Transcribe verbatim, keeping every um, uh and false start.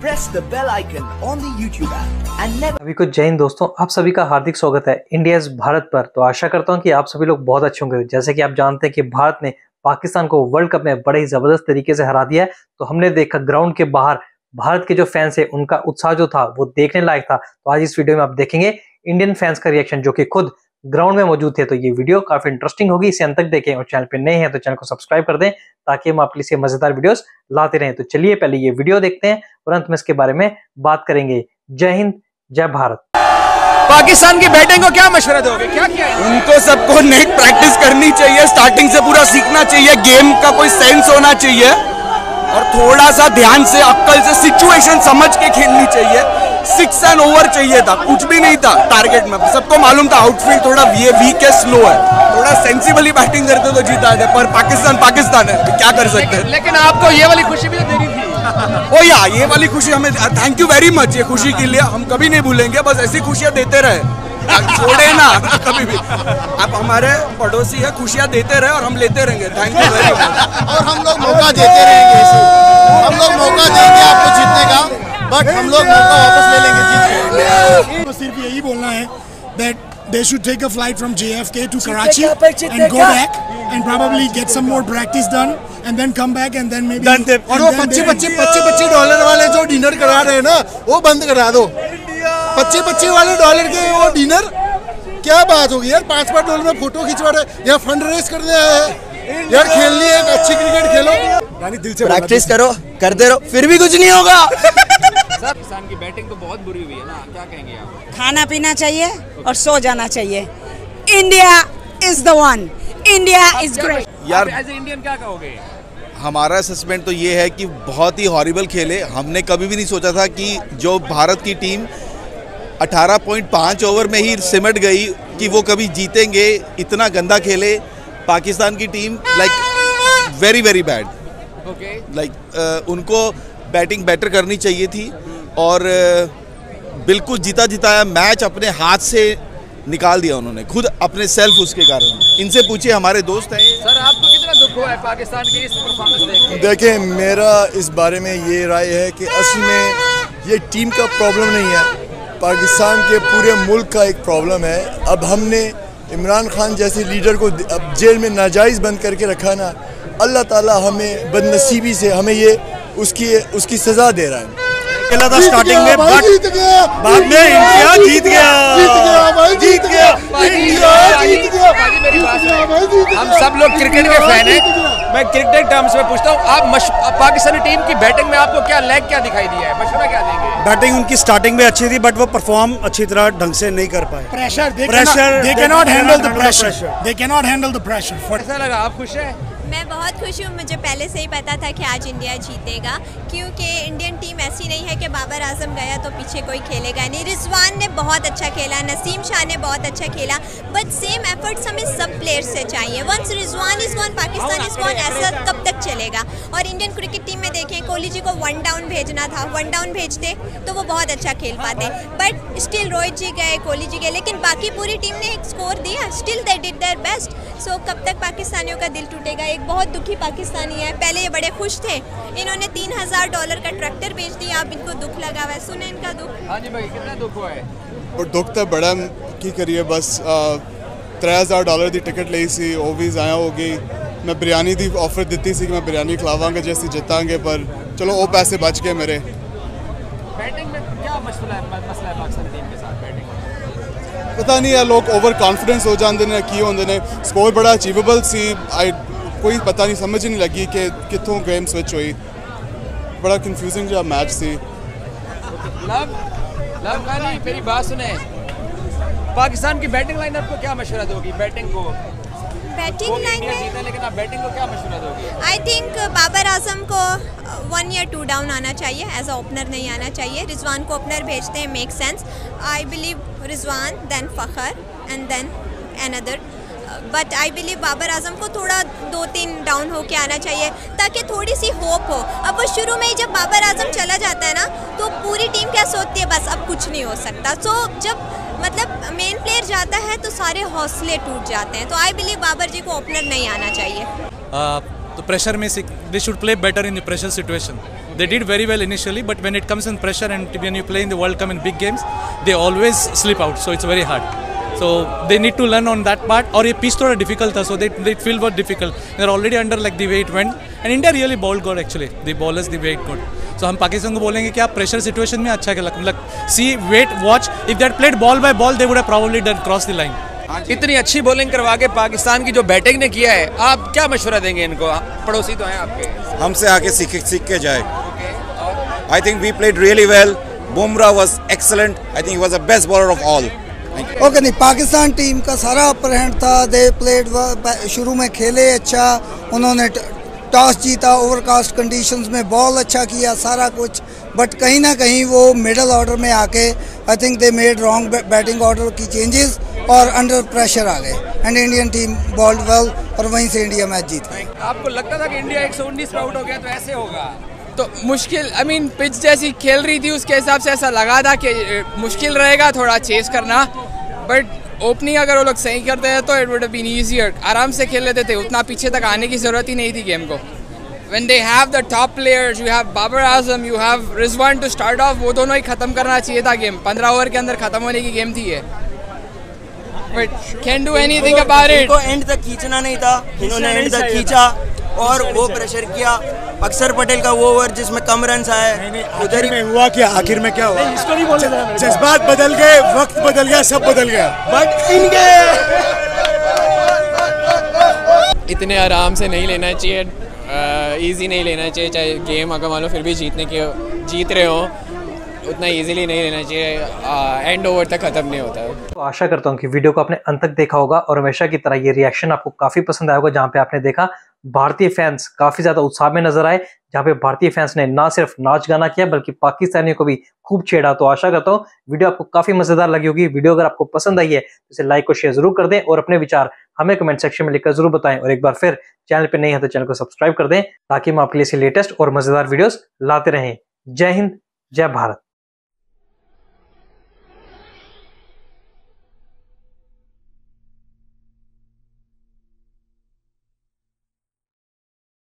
press the bell icon on the YouTube app and never। अभी कुछ जय हिंद दोस्तों, आप सभी का हार्दिक स्वागत है इंडिया इज भारत पर। तो आशा करता हूं कि आप सभी लोग बहुत अच्छे होंगे। जैसे कि आप जानते हैं कि भारत ने पाकिस्तान को वर्ल्ड कप में बड़े ही जबरदस्त तरीके से हरा दिया है। तो हमने देखा ग्राउंड के बाहर भारत के जो फैंस है उनका उत्साह जो था वो देखने लायक था। तो आज इस वीडियो में आप देखेंगे इंडियन फैंस का रिएक्शन जो कि खुद ग्राउंड में मौजूद थे। तो ये वीडियो काफी इंटरेस्टिंग होगी, इसे अंत तक देखें और चैनल पे नए हैं तो चैनल को सब्सक्राइब कर दें ताकि हम आपके लिए मजेदार वीडियोस लाते रहें। तो चलिए पहले ये वीडियो देखते हैं और अंत में इसके बारे में बात करेंगे। जय हिंद, जय भारत। पाकिस्तान की बैटिंग को क्या मशवरा दोगे? क्या किया है? उनको सबको नेट प्रैक्टिस करनी चाहिए, स्टार्टिंग से पूरा सीखना चाहिए, गेम का कोई सेंस होना चाहिए और थोड़ा सा ध्यान से अक्ल से सिचुएशन समझ के खेलनी चाहिए। सिक्स एंड ओवर चाहिए था, कुछ भी नहीं था टारगेट में। सबको मालूम था आउटफील्ड थोड़ा वीक है, स्लो है, थोड़ा सेंसिबली बैटिंग करते तो जीता है। पर पाकिस्तान पाकिस्तान है, तो क्या कर सकते हैं। लेकिन आपको ये वाली खुशी भी तो देनी थी। ओ या ये वाली खुशी हमें, थैंक यू वेरी मच। ये खुशी के लिए हम कभी नहीं भूलेंगे, बस ऐसी खुशियां देते रहे, छोड़े ना कभी भी। आप हमारे पड़ोसी है, खुशियां देते रहे और हम लेते रहेंगे। Thank you very much. और हम लोग मौका देते रहेंगे, हम लोग मौका देंगे आपको जीतने का, बट हम लोग मौका वापस ले लेंगे जीत के। बस सिर्फ यही बोलना है that they should take a flight from J F K to Karachi and go back and probably get some more practice done and then come back and then maybe और वो पच्चीस पच्चीस पच्चीस पच्चीस डॉलर वाले जो डिनर करा रहे हैं ना, वो बंद करा दो। पच्चीस पच्चीस वाले डॉलर के वो डिनर, क्या बात होगी यार। पाँच पाँच डॉलर में फोटो खिंचवा रहे, यहाँ फंड रेज करने आए हैं यार। खेलनी है, अच्छी क्रिकेट खेलो, यानी दिल से प्रैक्टिस करो, करते रहो, फिर भी कुछ नहीं होगा। पाकिस्तान की बैटिंग तो बहुत बुरी हुई है ना, क्या कहेंगे आप? खाना पीना चाहिए और सो जाना चाहिए। India is the one, India is great. यार एज ए इंडियन क्या कहोगे? हमारा असेसमेंट तो ये है कि बहुत ही हॉरिबल खेले। हमने कभी भी नहीं सोचा था कि जो भारत की टीम अठारह पॉइंट पाँच ओवर में ही सिमट गई कि वो कभी जीतेंगे। इतना गंदा खेले पाकिस्तान की team, like very very bad. Okay, like उनको बैटिंग बेटर करनी चाहिए थी और uh, बिल्कुल जीता जिताया मैच अपने हाथ से निकाल दिया उन्होंने, खुद अपने सेल्फ उसके कारण। इनसे पूछिए, हमारे दोस्त हैं। सर आपको कितना दुख हुआ है पाकिस्तान की इस परफॉर्मेंस देख के? देखिए, मेरा इस बारे में ये राय है कि असल में ये टीम का प्रॉब्लम नहीं है, पाकिस्तान के पूरे मुल्क का एक प्रॉब्लम है। अब हमने इमरान खान जैसे लीडर को अब जेल में नाजायज़ बंद करके रखा ना, अल्लाह ताला हमें बदनसीबी से हमें ये उसकी उसकी सज़ा दे रहा है। खेला था स्टार्टिंग में, बट जीत गया, बाद में इंडिया जीत गया, जीत गया भाई, जीत गया, इंडिया जीत गया, मेरी बात जीत गया भाई, जीत गया। हम सब लोग क्रिकेट के फैन हैं। मैं क्रिकेट टर्म्स में पूछता हूँ, आप मश... पाकिस्तानी टीम की बैटिंग में आपको क्या लैग क्या दिखाई दिया है, मशवरा क्या देंगे? बैटिंग उनकी स्टार्टिंग में अच्छी थी बट वो परफॉर्म अच्छी तरह ढंग से नहीं कर पाए। Pressure pressure they can not handle the pressure, they can not handle the pressure. ऐसा लगा, आप खुश हैं? मैं बहुत खुश हूँ। मुझे पहले से ही पता था कि आज इंडिया जीतेगा, क्योंकि इंडियन टीम ऐसी नहीं है कि बाबर आजम गया तो पीछे कोई खेलेगा नहीं। रिजवान ने बहुत अच्छा खेला, नसीम शाह ने बहुत अच्छा खेला, बट सेम एफर्ट्स हमें सब प्लेयर्स से चाहिए। Once Rizwan is gone, Pakistan is gone, ऐसा कब तक चलेगा? और इंडियन क्रिकेट टीम में देखें, कोहली जी को वन डाउन भेजना था, वन डाउन भेजते तो वो बहुत अच्छा खेल पाते, बट स्टिल रोहित जी गए, कोहली जी गए, लेकिन बाकी पूरी टीम ने एक स्कोर दिया, still they did their best. So कब तक पाकिस्तानियों का दिल टूटेगा? एक बहुत दुखी पाकिस्तानी है। पहले ये बड़े खुश थे, इन्होंने तीन हजार डॉलर का ट्रैक्टर बेच दिया, अब इनको दुख लगा हुआ है। सुने इनका दुख। हाँ जी भाई, कितना दुख हुआ है? और दुख तो बड़ा की करिए, बस त्रै हज़ार डॉलर की टिकट ली सी, वो भी ज़ाया हो गई। मैं बिरयानी की ऑफर दी थी कि मैं बिरयानी खिलावांगा जैसे जितांगे, पर चलो वो पैसे बच गए मेरे। बैटिंग में क्या मसला है, मसला है पाकिस्तानी टीम के साथ बैटिंग? पता नहीं है, लोग ओवर कॉन्फिडेंस हो जाते हैं की होंगे ने। स्कोर बड़ा अचीवेबल सी, आई कोई पता नहीं, समझ ही नहीं लगी कि कितों गेम स्विच हुई। बड़ा कंफ्यूजिंग जो मैच सी। लव लव खानी, मेरी बात सुने, पाकिस्तान की बैटिंग लाइनअप को क्या मशवरा दोगी? बैटिंग को बैटिंग लाइन में, लेकिन आप बैटिंग को क्या मशवरा दोगी? आई थिंक बाबर आजम को वन या टू डाउन आना चाहिए, एज अ ओपनर नहीं आना चाहिए। रिजवान को ओपनर भेजते हैं, make sense. I believe Rizwan, then Fakhar and then another, but I believe Babar Azam को थोड़ा दो तीन डाउन होके आना चाहिए ताकि थोड़ी सी होप हो। अब वो शुरू में ही जब बाबर आजम चला जाता है ना, तो पूरी टीम क्या सोचती है, बस अब कुछ नहीं हो सकता। सो so, जब मतलब मेन प्लेयर जाता है तो सारे हौसले टूट जाते हैं। तो आई बिलीव बाबर जी को ओपनर नहीं आना चाहिए। uh, तो प्रेशर में they should play better in the pressure situation. they did very well initially, but when it comes in pressure and when you play in the World Cup in big games, they always slip out, so it's very hard. So they need to learn on that part. और ये pitch थोड़ा difficult था, so they they feel very difficult. They're already under like the way it went, and India really bowled good actually. The bowlers the way it good. So हम पाकिस्तान को बोलेंगे कि आप pressure situation में अच्छा खेला, मतलब see wait watch. If they had played ball by ball, they would have probably done cross the line. इतनी अच्छी बॉलिंग करवा के पाकिस्तान की जो बैटिंग ने किया है, आप क्या मशवरा देंगे इनको? पड़ोसी तो हैं आपके, हमसे आके सीख सीख के जाए. I think we played really well. Bumrah was excellent. I think he was the best bowler of all. Okay नहीं, पाकिस्तान टीम का सारा अपर हैंड था. दे प्लेड, शुरू में खेले अच्छा, उन्होंने टॉस जीता, ओवरकास्ट कंडीशंस में बॉल अच्छा किया, सारा कुछ, बट कहीं ना कहीं वो मिडल ऑर्डर में आके I think they made wrong batting order की चेंजेस और अंडर प्रेशर आ गए and Indian team bowled well और वहीं से इंडिया मैच जीत गई. आपको लगता था कि इंडिया एक सौ उन्नीस पे आउट हो गया तो ऐसे होगा? तो मुश्किल, आई मीन पिच जैसी खेल रही थी उसके हिसाब से ऐसा लगा था कि मुश्किल रहेगा थोड़ा चेस करना, बट ओपनिंग अगर वो लोग सही करते हैं तो it would have been easier. आराम से खेल लेते थे, उतना पीछे तक आने की ज़रूरत ही नहीं थी गेम को. When they have the top players, you have Babar Azam, you have Rizwan to start off, वो दोनों ही खत्म करना चाहिए था गेम. पंद्रह ओवर के अंदर खत्म होने की गेम थी ये. But can't do anything about it. इनको एंड तक खींचना नहीं था, इन्होंने एंड तक खींचा और वो प्रेशर किया. अक्षर पटेल का वो ओवर जिसमें कम रन आए, उधर में हुआ क्या? आखिर में क्या हुआ? जज्बात बदल गए, वक्त बदल गया, सब बदल गया, बट इनके इतने आराम से नहीं लेना चाहिए, इजी नहीं लेना चाहिए. चाहे गेम अगर मान लो फिर भी जीतने की जीत रहे हो, उतना इजीली नहीं लेना चाहिए. एंड ओवर तक खत्म नहीं होता है. तो आशा करता हूँ कि वीडियो को आपने अंत तक देखा होगा और हमेशा की तरह ये रिएक्शन आपको काफी पसंद आया होगा, जहाँ पे आपने देखा भारतीय फैंस काफी ज्यादा उत्साह में नजर आए, जहाँ पे भारतीय फैंस ने ना सिर्फ नाच गाना किया बल्कि पाकिस्तानियों को भी खूब छेड़ा. तो आशा करता हूँ वीडियो आपको काफी मजेदार लगी होगी. वीडियो अगर आपको पसंद आई है तो इसे लाइक और शेयर जरूर कर दें और अपने विचार हमें कमेंट सेक्शन में लिखकर जरूर बताएं. और एक बार फिर चैनल पे नहीं है तो चैनल को सब्सक्राइब कर दें ताकि हम आपके लिए लेटेस्ट और मजेदार वीडियोस लाते रहें. जय हिंद, जय भारत.